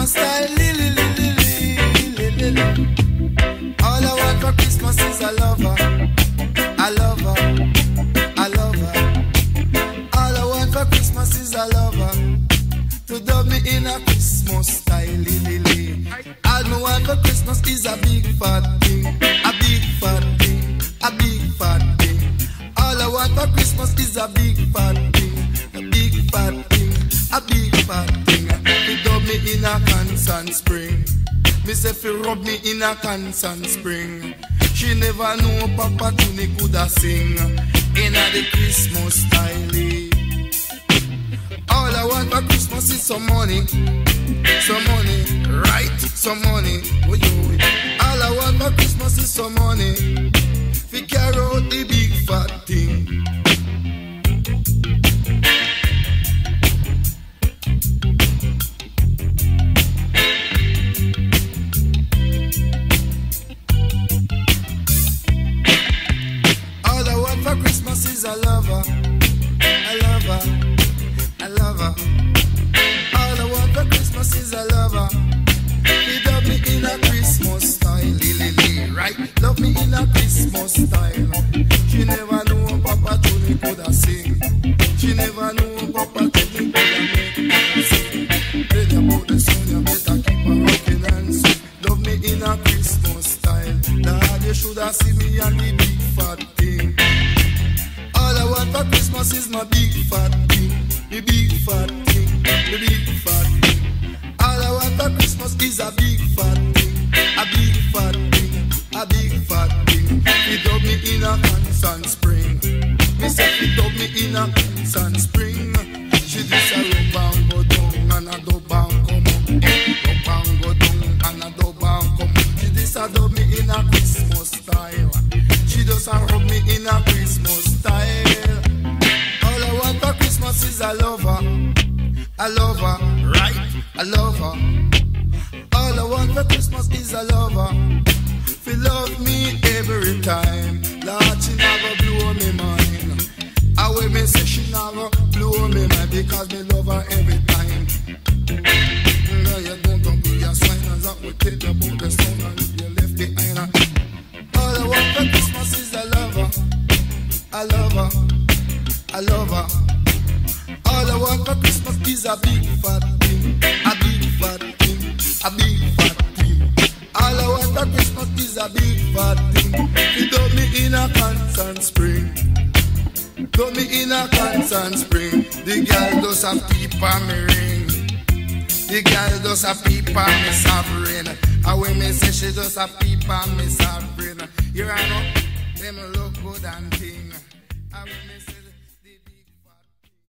Christmas style. All I want for Christmas is a lover. A lover. A lover. All I want for Christmas is a lover to dub me in a Christmas style. All I want for Christmas is a big fat thing. A big fat thing. A big fat thing. All I want for Christmas is a big fat thing. A big fat thing. A big fat thing. To dub me in a constant spring. Me say fi rub me in a constant spring. She never know Papa Tony coulda sing in a the Christmas style. All I want for Christmas is some money, right? Some money. Oh, yo. All I want for Christmas is some money. Fi carry out the big fat thing. For Christmas is a lover, a lover, a lover. All I want for Christmas is a lover. He love me in a Christmas style, right? Love me in a Christmas style. She never knew Papa Tony coulda sing. She never knew Papa Tony coulda make me sing. Tell you about the song, you better keep on rocking and sing. Love me in a Christmas style. Lord, you shoulda see me and the big fat thing. All I want for Christmas is my big fat thing, the big fat thing, the big fat thing. All I want for Christmas is a big fat thing, a big fat thing, a big fat thing. He dub me in a constant spring. Me say he dub me in a constant spring. She just a rub and go down and a dub and come up. Rub and go down and a dub and come up. She just a dub me in a Christmas style. She just a rub me in a Christmas style. All I want for Christmas is a lover, right? A lover. All I want for Christmas is a lover. She love me every time. Lord, she never blow me mind. I will me say she never blow me mind because me love her every time. No, you don't be a swine and that will tell you about the sound and if you left behind her. All I want for Christmas is a lover, a lover, a lover. All I want for Christmas is a big fat thing, a big fat thing, a big fat thing. All I want for Christmas is a big fat thing. He dub me in a constant spring. Dub me in a constant spring. The girl does a peep on me ring. The girl does a peep on me sovereign. And when me say she does a peep on me sovereign. You know, them look good and thing. And when me say